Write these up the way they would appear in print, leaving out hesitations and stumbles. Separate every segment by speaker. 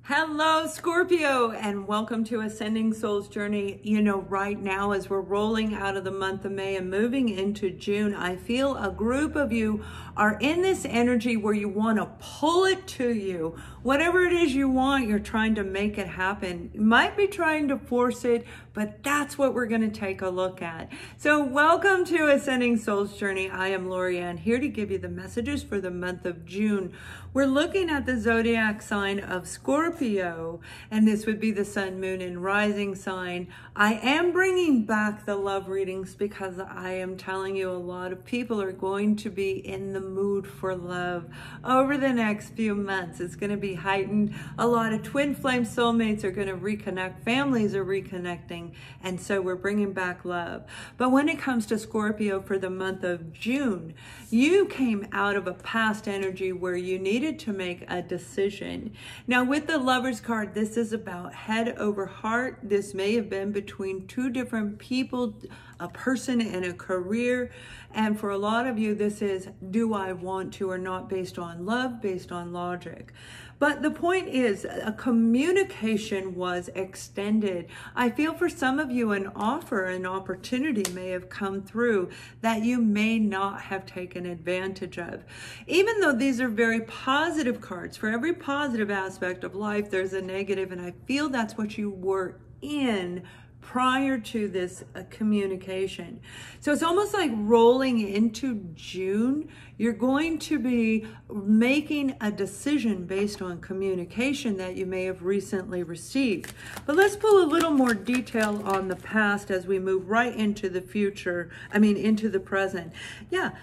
Speaker 1: Hello, Scorpio, and welcome to Ascending Soul's Journey. You know, right now, as we're rolling out of the month of May and moving into June, I feel a group of you are in this energy where you want to pull it to you. Whatever it is you want, you're trying to make it happen. You might be trying to force it, but that's what we're going to take a look at. So welcome to Ascending Soul's Journey. I am Lorianne, here to give you the messages for the month of June. We're looking at the zodiac sign of Scorpio, and this would be the sun, moon, and rising sign. I am bringing back the love readings because I am telling you a lot of people are going to be in the mood for love over the next few months. It's going to be heightened. A lot of twin flame soulmates are going to reconnect. Families are reconnecting, and so we're bringing back love. But when it comes to Scorpio for the month of June, you came out of a past energy where you needed to make a decision. Now with the Lovers card, this is about head over heart. This may have been between two different people, a person and a career. And for a lot of you, this is, do I want to or not, based on love, based on logic. But the point is, a communication was extended. I feel for some of you, an offer, an opportunity may have come through that you may not have taken advantage of. Even though these are very positive cards, for every positive aspect of life, there's a negative, and I feel that's what you were in prior to this communication. So it's almost like rolling into June. You're going to be making a decision based on communication that you may have recently received. But let's pull a little more detail on the past as we move right into the future. Into the present. Yeah.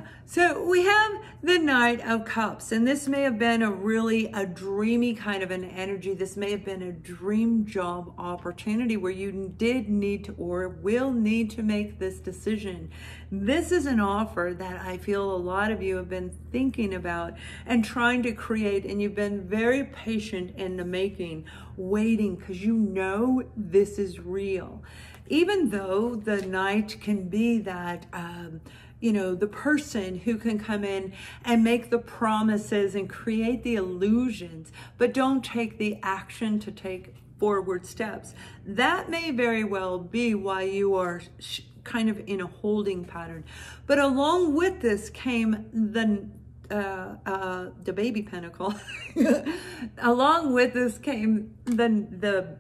Speaker 1: So we have the Knight of Cups, and this may have been a dreamy kind of an energy. This may have been a dream job opportunity where you did need to or will need to make this decision. This is an offer that I feel a lot of you have been thinking about and trying to create, and you've been very patient in the making, waiting, because you know this is real. Even though the Knight can be that the person who can come in and make the promises and create the illusions, but don't take the action to take forward steps. That may very well be why you are kind of in a holding pattern. But along with this came the baby pentacle. Along with this came the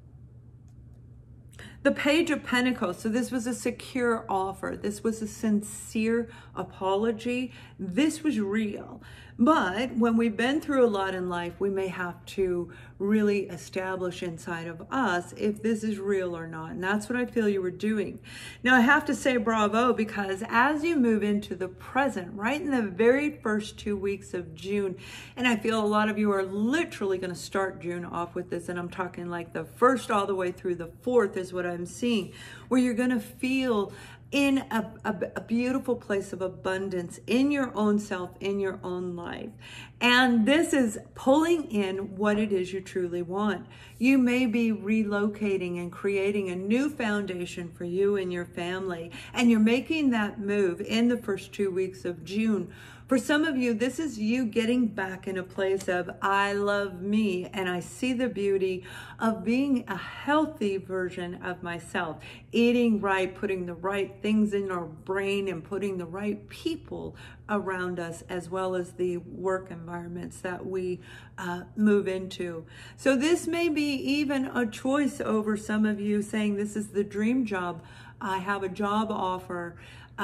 Speaker 1: Page of Pentacles. So this was a secure offer. This was a sincere apology. This was real. But when we've been through a lot in life, we may have to really establish inside of us if this is real or not. And that's what I feel you were doing. Now, I have to say bravo, because as you move into the present, right in the very first 2 weeks of June, and I feel a lot of you are literally going to start June off with this, and I'm talking like the first all the way through the fourth is what I'm seeing, where you're going to feel in a beautiful place of abundance in your own self, in your own life. And this is pulling in what it is you truly want. You may be relocating and creating a new foundation for you and your family, and you're making that move in the first 2 weeks of June. For some of you, this is you getting back in a place of, I love me, and I see the beauty of being a healthy version of myself, eating right, putting the right things in our brain, and putting the right people around us, as well as the work environments that we move into. So this may be even a choice over some of you saying, this is the dream job. I have a job offer.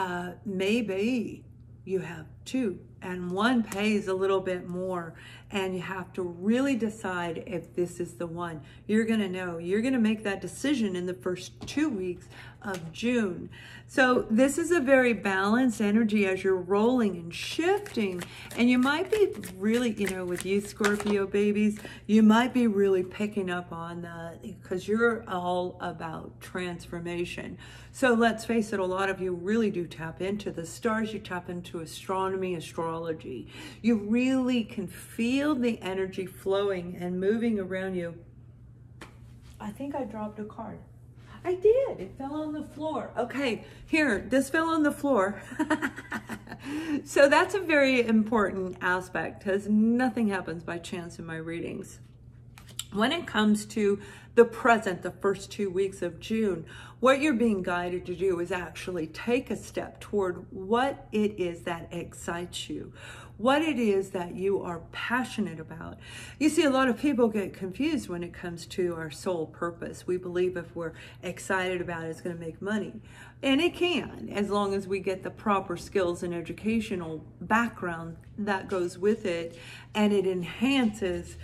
Speaker 1: Maybe you have two, and one pays a little bit more, and you have to really decide if this is the one. You're going to know. You're going to make that decision in the first 2 weeks of June. So this is a very balanced energy as you're rolling and shifting, and you might be really, with you Scorpio babies, you might be really picking up on that because you're all about transformation. So let's face it, a lot of you really do tap into the stars. You tap into astronomy, astrology. You really can feel the energy flowing and moving around you. I think I dropped a card. I did. It fell on the floor. Okay, here, this fell on the floor. So that's a very important aspect, because nothing happens by chance in my readings. When it comes to the present, the first 2 weeks of June, what you're being guided to do is actually take a step toward what it is that excites you, what it is that you are passionate about. You see, a lot of people get confused when it comes to our sole purpose. We believe if we're excited about it, it's going to make money. And it can, as long as we get the proper skills and educational background that goes with it, and it enhances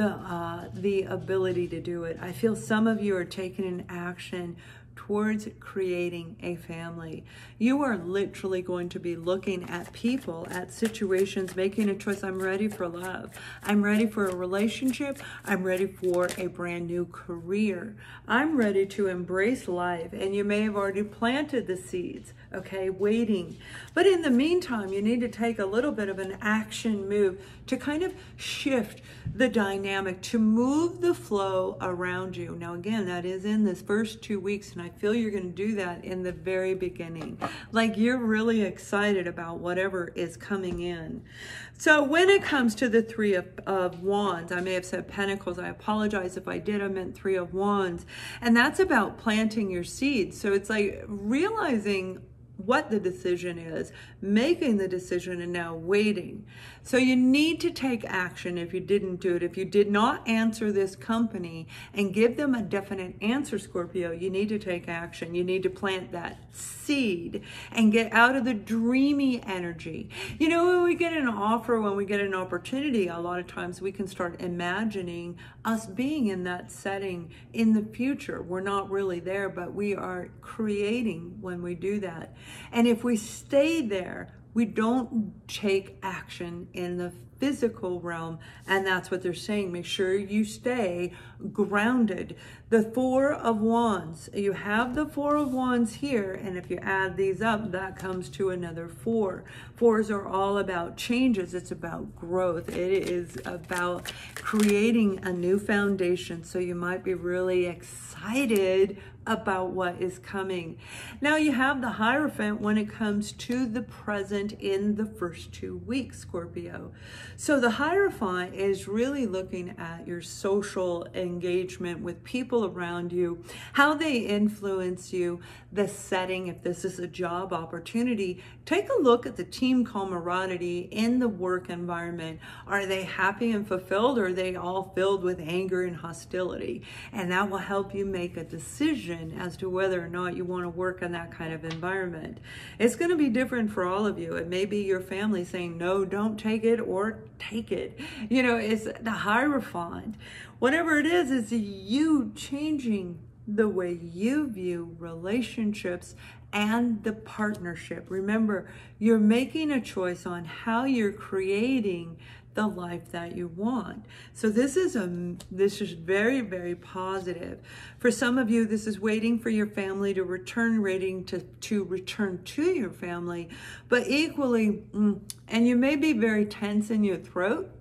Speaker 1: the ability to do it. I feel some of you are taking an action towards creating a family. You are literally going to be looking at people, at situations, making a choice. I'm ready for love. I'm ready for a relationship. I'm ready for a brand new career. I'm ready to embrace life. And you may have already planted the seeds, okay, waiting. But in the meantime, you need to take a little bit of an action move to kind of shift the dynamic, to move the flow around you. Now, again, that is in this first 2 weeks, and I feel you're going to do that in the very beginning. Like you're really excited about whatever is coming in. So when it comes to the Three of Wands, I may have said Pentacles. I apologize if I did. I meant Three of Wands. And that's about planting your seeds. So it's like realizing what the decision is, making the decision, and now waiting. So you need to take action if you didn't do it. If you did not answer this company and give them a definite answer, Scorpio, you need to take action. You need to plant that seed and get out of the dreamy energy. You know, when we get an offer, when we get an opportunity, a lot of times we can start imagining us being in that setting in the future. We're not really there, but we are creating when we do that. And if we stay there, we don't take action in the physical realm. And that's what they're saying. Make sure you stay grounded. The Four of Wands, you have the Four of Wands here. And if you add these up, that comes to another four. Fours are all about changes. It's about growth. It is about creating a new foundation. So you might be really excited about what is coming. Now you have the Hierophant when it comes to the present in the first 2 weeks, Scorpio. So the Hierophant is really looking at your social engagement with people around you, how they influence you, the setting. If this is a job opportunity, take a look at the team camaraderie in the work environment. Are they happy and fulfilled, or are they all filled with anger and hostility? And that will help you make a decision as to whether or not you want to work in that kind of environment. It's going to be different for all of you. It may be your family saying, no, don't take it, or take it. You know, it's the Hierophant. Whatever it is you changing the way you view relationships and the partnership. Remember, you're making a choice on how you're creating the life that you want. So this is very, very positive. For some of you, this is waiting for your family to return, waiting to return to your family. But equally, and you may be very tense in your throat,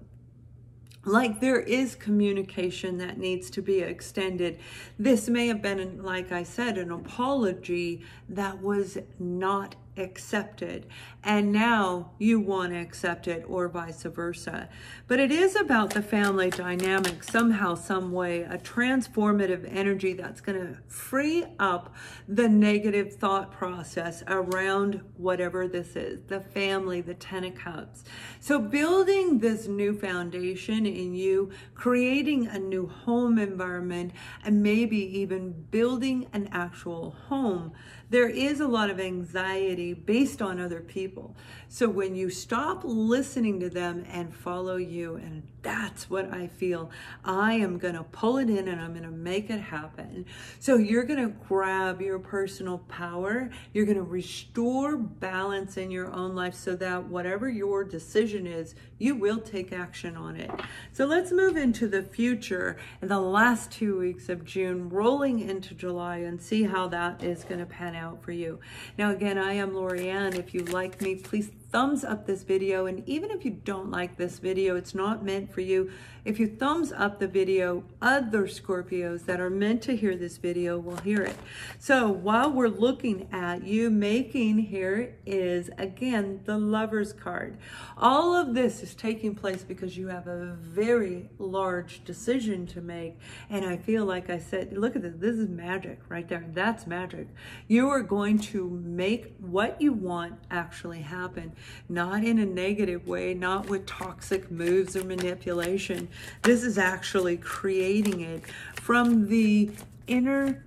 Speaker 1: like there is communication that needs to be extended. This may have been, like I said, an apology that was not accepted, and now you want to accept it, or vice versa. But it is about the family dynamic somehow, some way, a transformative energy that's going to free up the negative thought process around whatever this is, the family, the Ten of Cups. So building this new foundation in you, creating a new home environment, and maybe even building an actual home. There is a lot of anxiety based on other people. So when you stop listening to them and follow you, and that's what I feel, I am going to pull it in and I'm going to make it happen. So you're going to grab your personal power. You're going to restore balance in your own life so that whatever your decision is, you will take action on it. So let's move into the future in the last 2 weeks of June, rolling into July, and see how that is going to pan out for you. Now, again, I am Lorianne. If you like me, please thumbs up this video, and even if you don't like this video, it's not meant for you. If you thumbs up the video, other Scorpios that are meant to hear this video will hear it. So while we're looking at you making, here is again the Lover's card. All of this is taking place because you have a very large decision to make, and I feel like I said, look at this, this is magic right there. That's magic. You are going to make what you want actually happen, not in a negative way, not with toxic moves or manipulation. This is actually creating it from the inner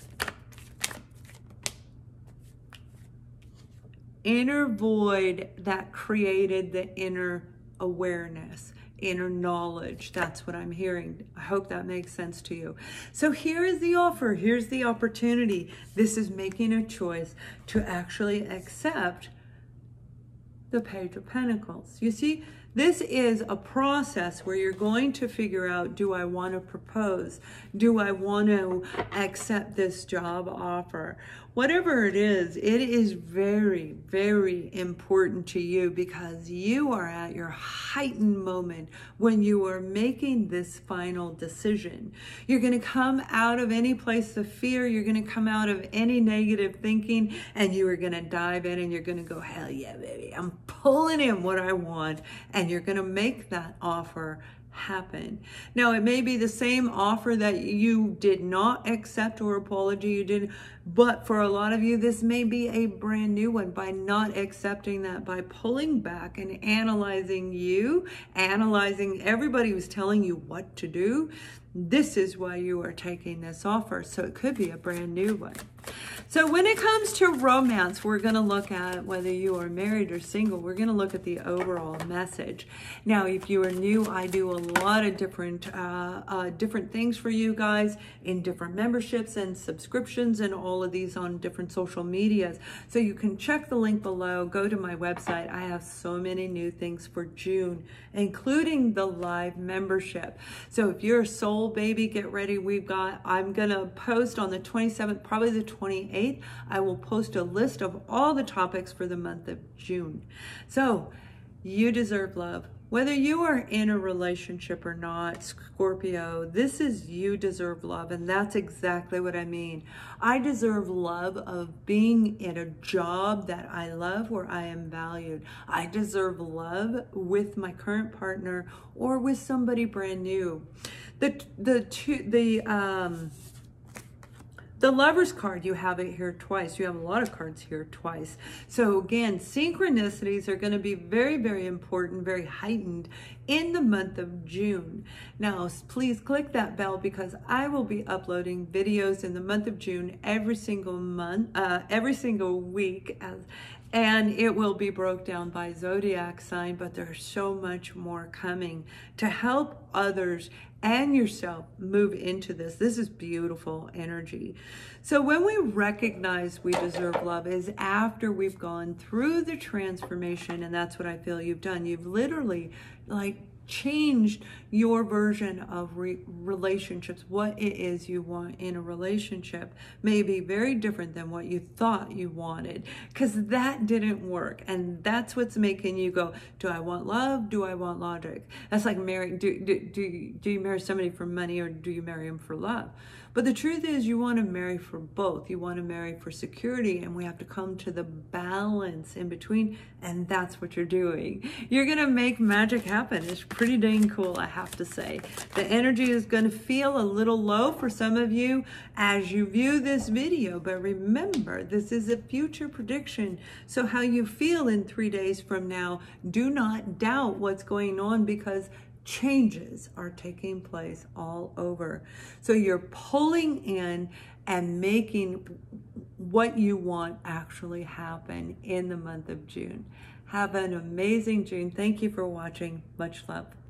Speaker 1: void that created the inner awareness, inner knowledge. That's what I'm hearing. I hope that makes sense to you. So here is the offer. Here's the opportunity. This is making a choice to actually accept the Page of Pentacles. You see, this is a process where you're going to figure out, do I want to propose? Do I want to accept this job offer? Whatever it is very, very important to you because you are at your heightened moment when you are making this final decision. You're going to come out of any place of fear. You're going to come out of any negative thinking, and you are going to dive in and you're going to go, hell yeah, baby. I'm pulling in what I want, and you're going to make that offer happen. Now, it may be the same offer that you did not accept or apology you did, but for a lot of you, this may be a brand new one. By not accepting that, by pulling back and analyzing you, analyzing everybody who's telling you what to do, this is why you are taking this offer. So it could be a brand new one. So when it comes to romance, we're going to look at whether you are married or single. We're going to look at the overall message. Now, if you are new, I do a lot of different things for you guys in different memberships and subscriptions and all of these on different social medias. So you can check the link below. Go to my website. I have so many new things for June, including the live membership. So if you're a soul baby, get ready. I'm going to post on the 27th, probably the 28th. I will post a list of all the topics for the month of June. So you deserve love. Whether you are in a relationship or not, Scorpio, this is you deserve love. And that's exactly what I mean. I deserve love of being in a job that I love, where I am valued. I deserve love with my current partner or with somebody brand new. The Lover's card, you have it here twice. You have a lot of cards here twice. So again, synchronicities are going to be very, very important, very heightened in the month of June. Now, please click that bell because I will be uploading videos in the month of June every single month, every single week, and it will be broke down by zodiac sign, but there's so much more coming to help others and yourself move into this. This is beautiful energy. So when we recognize we deserve love is after we've gone through the transformation, and that's what I feel you've done. You've literally changed your version of relationships. What it is you want in a relationship may be very different than what you thought you wanted, because that didn't work. And that's what's making you go, do I want love? Do I want logic? That's like marrying. Do you marry somebody for money, or do you marry him for love? But the truth is, you want to marry for both. You want to marry for security, and we have to come to the balance in between, and that's what you're doing. You're going to make magic happen. It's pretty dang cool, I have to say. The energy is going to feel a little low for some of you as you view this video, but remember, this is a future prediction. So how you feel in 3 days from now, do not doubt what's going on, because changes are taking place all over. So you're pulling in and making what you want actually happen in the month of June. Have an amazing June. Thank you for watching. Much love.